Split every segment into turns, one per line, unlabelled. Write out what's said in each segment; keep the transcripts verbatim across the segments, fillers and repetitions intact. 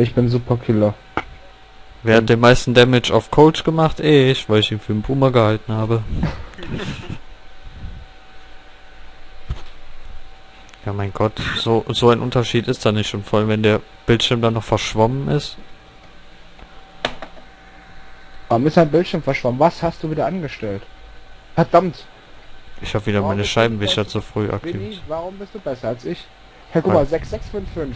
ich bin Superkiller.
Wer hat den meisten Damage auf Coach gemacht? Ich, weil ich ihn für den Boomer gehalten habe. Ja, mein Gott, so so ein Unterschied ist da nicht schon, vor allem wenn der Bildschirm dann noch verschwommen ist.
Warum ist dein Bildschirm verschwommen? Was hast du wieder angestellt? Verdammt!
Ich habe wieder
Warum
meine
bist du
Scheibenwischer
besser?
zu früh
Winnie,
aktiviert.
warum bist du besser als ich? Hey, guck
Ja.
mal, sechs sechs fünf fünf.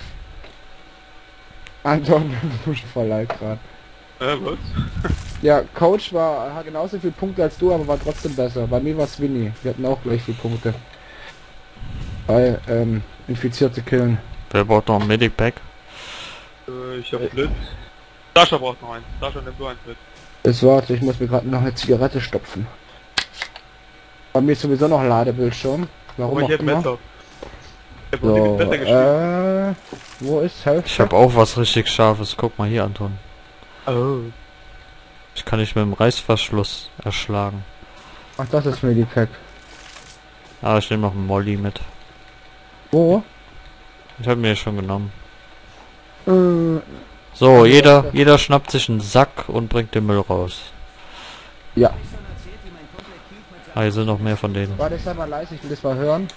Anton, du tust voll leid gerade.
Äh, was?
Ja, Coach war hat genauso viele Punkte als du, aber war trotzdem besser. Bei mir war es Winnie. Wir hatten auch gleich viele Punkte. Bei ähm, Infizierte killen.
Wer braucht noch ein Medic-Pack?
Äh, ich hab Blitz. Sascha braucht noch eins. Sascha, nimm du eins mit.
Es warte, ich muss mir gerade noch eine Zigarette stopfen. Bei mir ist sowieso noch Ladebildschirm. Warum
Aber
auch
ich hab
immer.
Messer. Ich hab noch
So,
besser gespielt.
äh, wo ist Hälfte?
Ich habe auch was richtig Scharfes. Guck mal hier, Anton.
Oh.
Ich kann dich mit dem Reißverschluss erschlagen.
Ach, das ist Medipack.
Ah, ich nehme noch einen Molly mit.
Wo?
Ich habe mir schon genommen.
Äh,
So, jeder, jeder schnappt sich einen Sack und bringt den Müll raus.
ja.
Ah, hier sind noch mehr von denen.
Warte, sei mal leise, ich will das mal hören.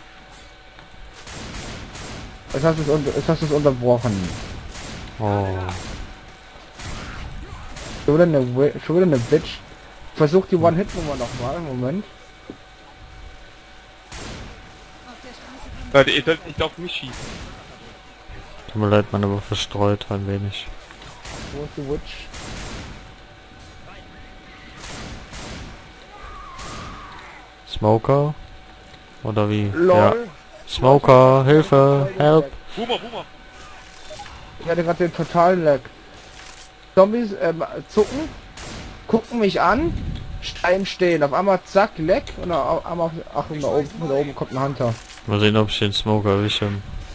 Jetzt hast du es unter, jetzt hast du es unterbrochen.
Oh.
Schon wieder eine, Wi- schon wieder eine Bitch. Versuch die One-Hit-Nummer nochmal, Moment.
Leute, ihr sollt nicht auf mich schießen.
Tut mir leid, meine Waffe verstreut ein wenig.
Wo ist die Witch?
Smoker? Oder wie?
LOL!
Ja. Smoker, Hilfe, help!
Boomer, Boomer!
Ich hatte gerade den totalen Lag. Zombies ähm, zucken, gucken mich an, Stein stehen, auf einmal zack, Lag und auf einmal, ach, und da oben, da oben kommt ein Hunter.
Mal sehen, ob ich den Smoker erwische.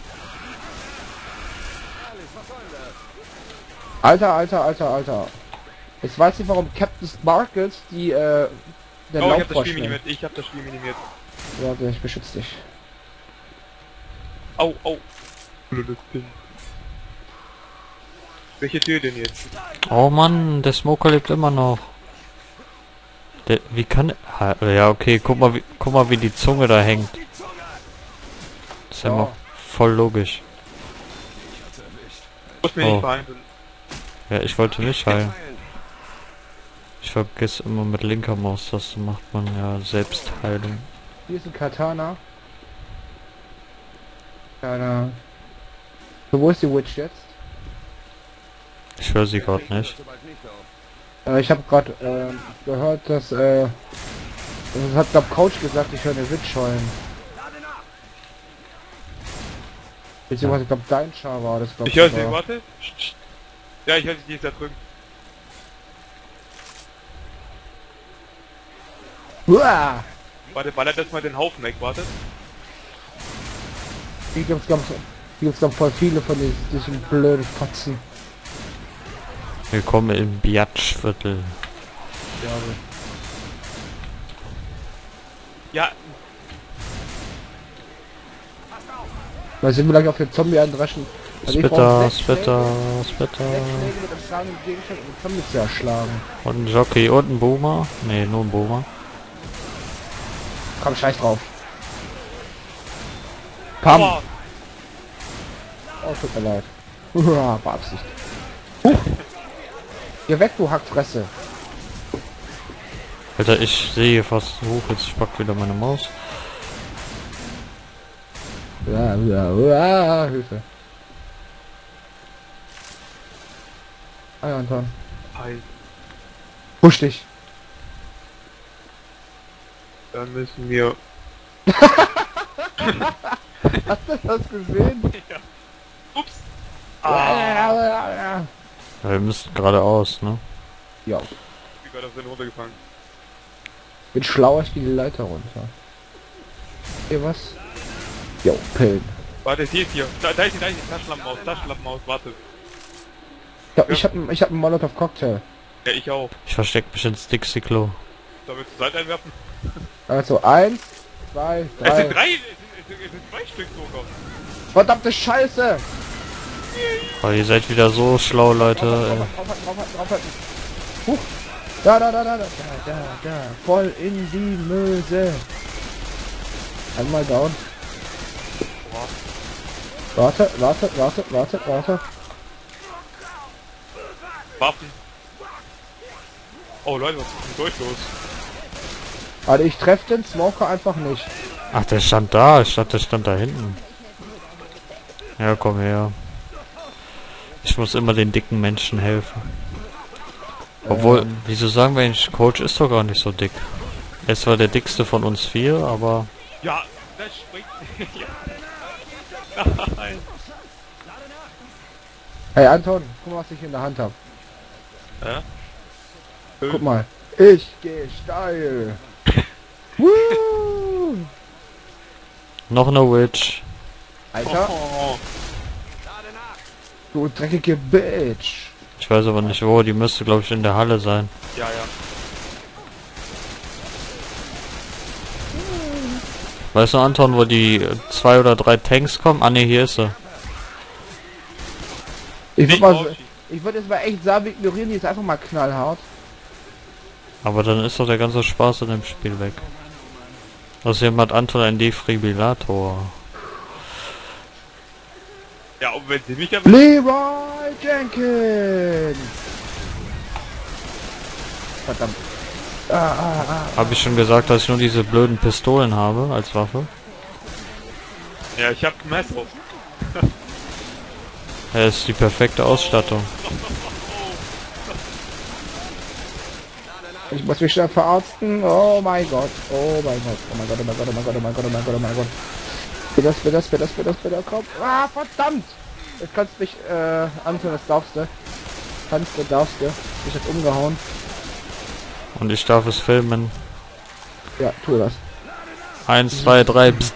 Alter, alter, alter, alter. Ich weiß nicht, warum Captain Sparkles die, äh, den
Oh, ich hab das
Laufrosch
Spiel
nimmt.
minimiert. Ich hab das Spiel minimiert.
Warte, ich beschütze dich.
Au, au. Blödes Ding. Welche Tür denn jetzt?
Oh Mann, der Smoker lebt immer noch. Der, wie kann... Ha, ja, okay, guck mal, wie, guck mal, wie die Zunge da hängt. Das ist ja
Ja.
noch voll logisch.
Du musst mich
Oh.
nicht behandeln.
Ja, ich wollte nicht heilen. Ich vergesse immer mit linker Maus, das macht man ja Selbstheilung.
Hier ist ein Katana. Katana. So, wo ist die Witch jetzt?
Ich höre sie gerade nicht.
Äh, ich habe gerade äh, gehört, dass äh, das hat glaub Coach gesagt, ich höre eine Witch heulen. Beziehungsweise ich glaube dein Char war das, glaub
Ich höre sie,
sogar.
warte. Psst, psst. Ja, ich höre sie, die ist da drüben.
Uah!
Warte, ballert das mal den Haufen weg, warte.
Hier gibt's glaub, hier gibt's glaub voll viele von diesen, diesen blöden Fotzen.
Willkommen im Biatschviertel.
Ja,
Weil sind wir gleich auf den Zombie eindreschen. Also ich
Spitter,
brauch sechs
Spitter,
Schläge-
Spitter.
sechs Schläge mit dem schlagenden Gegenstand, um den Zombie zu erschlagen.
Und ein Jockey und ein Boomer. Ne, nur ein Boomer.
Komm, scheiß drauf. Pam!
Aua.
Oh, tut mir leid. Uah, Beabsicht. Huch! Geh weg, du Hackfresse.
Alter, ich sehe fast hoch, jetzt spackt wieder meine Maus.
Ja, ja, ja, Hilfe. Ah ja, Anton.
Hi.
Push dich.
Dann müssen wir...
Hast du das gesehen?
Ja. Ups.
Ja,
Ah.
ja, ja, ja.
Ja, wir müssen geradeaus, ne?
Ja,
Ich bin gerade auf den runtergefangen.
bin schlauer, ich gehe die Leiter runter. Hier was? Jo, Pillen.
Warte, hier ist hier. Da, da ist die, da ist die Taschenlampenmaus, Taschenlampenmaus, warte.
Ja, ich hab, ich hab einen Molotov Cocktail.
Ja, ich auch.
Ich versteck mich ins Dixie-Klo.
Da willst du Salz einwerfen?
Also eins, zwei,
Es sind
drei.
drei, es sind, es sind, es sind zwei Stück sogar.
Verdammte Scheiße!
Oh, ihr seid wieder so schlau, Leute.
Draufhalten, draufhalten, draufhalten, draufhalten. Huch. Da, da, da, da, da, da, da, da. Voll in die Möse. Einmal down. Warte, warte, warte, warte, warte.
Waffen. Oh Leute, was ist denn durch los?
Also ich treffe den Smoker einfach nicht.
Ach, der stand da. Ich dachte, der stand da hinten. Ja, komm her. Ich muss immer den dicken Menschen helfen. Obwohl,
Ähm.
wieso sagen wir eigentlich, Coach ist doch gar nicht so dick. Er ist zwar der dickste von uns vier, aber...
Ja, das springt. Ja. Nein.
Hey Anton, guck mal, was ich in der Hand habe.
Hä?
Guck mal. Ich gehe steil. Woo!
Noch eine Witch.
Alter,
Oh.
du dreckige Bitch.
Ich weiß aber nicht wo, die müsste glaube ich in der Halle sein.
Ja, ja.
Weißt du, Anton, wo die äh, zwei oder drei Tanks kommen? Ah ne, hier ist sie.
Ich
Nicht
würde mal,
draufschießen.
ich würde jetzt mal echt Sabi ignorieren, die ist einfach mal knallhart.
Aber dann ist doch der ganze Spaß in dem Spiel weg. Außerdem hat Anton einen Defibrillator.
Ja, und wenn sie mich erwischen.
Leroy Jenkins! Verdammt. Ah, ah, ah.
Habe ich schon gesagt, dass ich nur diese blöden Pistolen habe als Waffe?
Ja, ich hab ein Messer.
Ja, ist die perfekte Ausstattung.
Ich muss mich schnell verarzten. Oh mein Gott. Oh mein Gott. Oh mein Gott, oh mein Gott, oh mein Gott, oh mein Gott, oh mein Gott, oh mein Gott. Bitte, bitte, bitte, bitte, bitte, komm. Ah, verdammt! Jetzt kannst du mich, äh, Anton, das darfst du. Kannst du, darfst du. Ich hab umgehauen.
Und ich darf es filmen.
Ja, tu das.
Eins, zwei, drei, pst.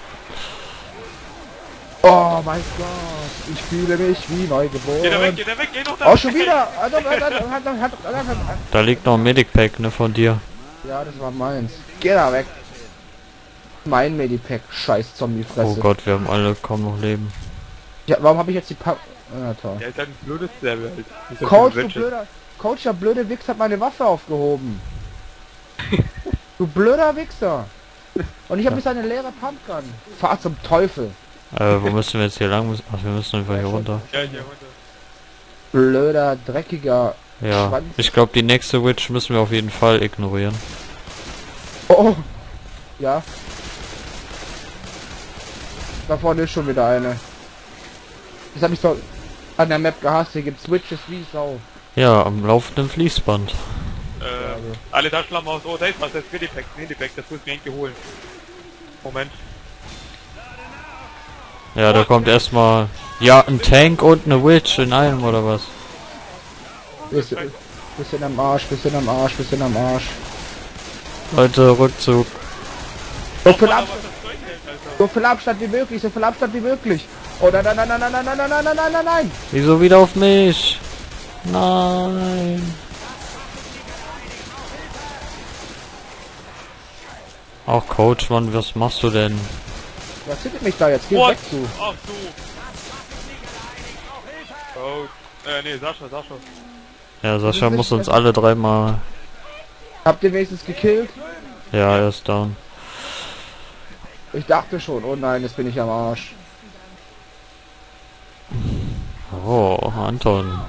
Oh mein Gott. Ich fühle mich wie neu geboren.
Geh da weg, geh da weg, geh doch da
Oh,
weg.
schon wieder! Alter, Alter, Alter, Alter, Alter, Alter, Alter.
Da liegt noch ein Medic-Pack, ne, von dir.
Ja, das war meins. Geh da weg. Mein Medipack. Scheiß Zombie-Fresse.
Oh Gott, wir haben alle kaum noch Leben.
Ja, warum habe ich jetzt die Pa... Ah, toll.
Ja, ist halt ein blödes Level halt. Nicht so
Coach,
viele
du
Witches.
blöder... Coach, der blöde Wichs hat meine Waffe aufgehoben. Du blöder Wichser. Und ich habe jetzt eine leere Pumpgun. Fahr zum Teufel.
Äh, wo müssen wir jetzt hier lang? Ach, wir müssen einfach hier runter.
Ja, hier runter.
Blöder, dreckiger
Ja,
Schwanz.
ich glaube, die nächste Witch müssen wir auf jeden Fall ignorieren.
Oh. Ja. Da vorne ist schon wieder eine. Das habe ich so an der Map gehasst. Hier gibt's Witches wie Sau.
Ja, am laufenden Fließband.
Äh, alle Taschenlampen aus. Oh, da ist was, das ist Medipack, Medipack, das muss ich mir irgendwie holen. Moment.
Ja, da kommt erstmal... Ja, ein Tank und eine Witch in einem, oder was?
Bisschen, bisschen am Arsch, bisschen am Arsch, bisschen am Arsch.
Leute, Rückzug.
So viel,
Aber
Abstand,
was das Zeug hält, Alter.
so viel Abstand wie möglich, so viel Abstand wie möglich. Oh nein, nein, nein, nein, nein, nein, nein, nein, nein, nein, nein, nein.
Wieso wieder auf mich? Nein. Ach, Coach, Mann, was machst du denn?
Was hittet mich da jetzt? Geh
What?
weg, du.
Ach du. Oh, äh, nee, Sascha, Sascha.
Ja, Sascha muss uns alle dreimal...
Habt ihr wenigstens gekillt?
Ja, er ist down.
Ich dachte schon, oh nein, jetzt bin ich am Arsch.
Oh, Anton.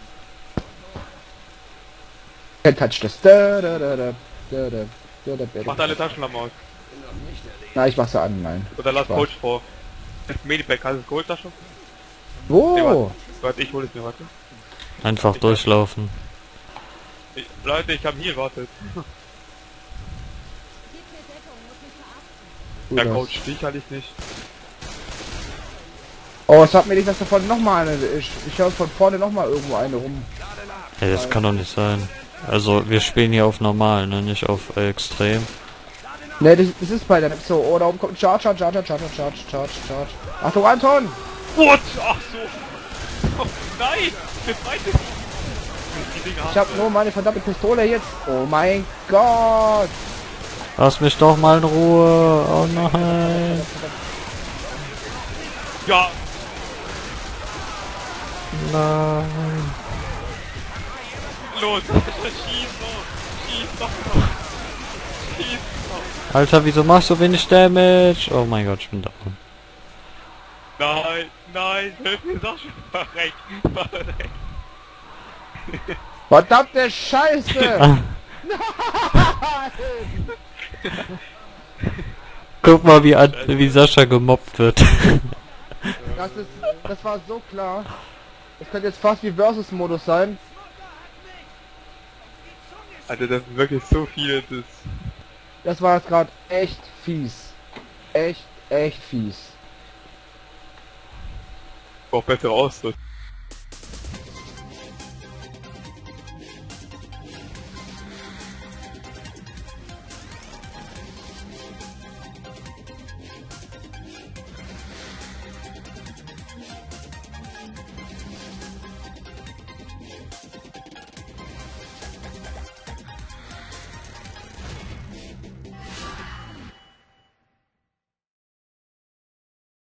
Can't touch this. Da, da, da, da, da, da, da, da, da.
Macht alle Taschenlampen aus.
Na, ich mach sie an, nein.
Oder lass
Spaß.
Coach vor. Medipack, hast du es geholt, Sascha?
Wo?
Nee, warte. Warte, ich hole es mir, warte.
Einfach durchlaufen.
Ich, Leute, ich habe hier, wartet.
Du
Ja,
das.
Coach, dich hatte ich nicht.
Oh, es hat mir nicht, dass da vorne noch mal eine ist. Ich höre von vorne noch mal irgendwo eine rum.
Ey, das kann doch nicht sein. Also, wir spielen hier auf normal, ne? Nicht auf äh, extrem.
Ne, das, das ist bei der Map so. Oh, da oben kommt Charge, Charge, Charge, Charge, Charge, Charge, Charge. Achtung, Anton!
What? Ach so. Oh, nein! Der zweite. Die Dinger
Ich hab nur meine verdammte Pistole jetzt. Oh mein Gott!
Lass mich doch mal in Ruhe. Oh nein.
Ja,
Nein.
Los, schieß los! Schieß doch noch! Schieß doch!
Alter, wieso machst du wenig Damage? Oh mein Gott, ich bin da.
Nein, nein, hilf mir doch schon! Verreck! Verreck!
Verdammte Scheiße!
Guck mal, wie, Ad wie Sascha gemobbt wird.
Das ist, das war so klar. Das könnte jetzt fast wie Versus-Modus sein.
Alter, das sind wirklich so viele, das...
Das war jetzt gerade echt fies. Echt, echt fies.
Auch bessere Ausrüstung.